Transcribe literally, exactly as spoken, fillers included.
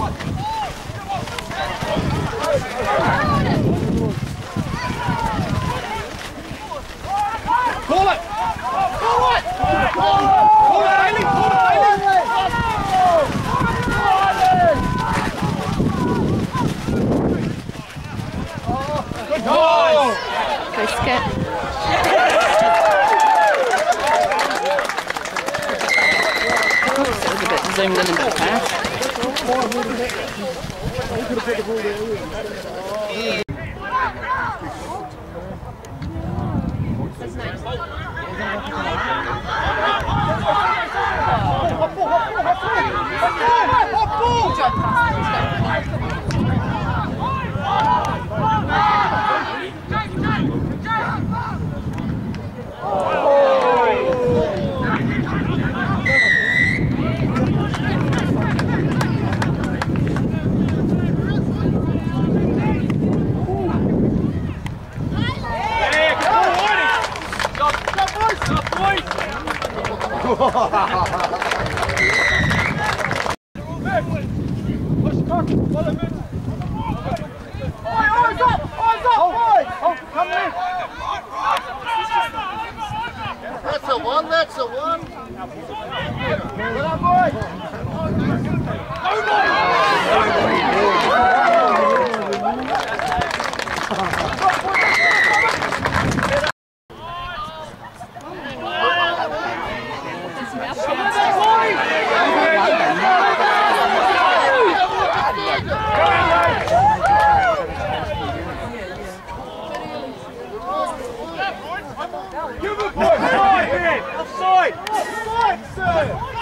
Call it! Call it! Call it, Bailey! Call it, Bailey! Good goal! Go skip. It was a bit zoomed in a bit fast. That's a one, that's a one. Well done, boy. Give it, boy! Offside! Offside, sir!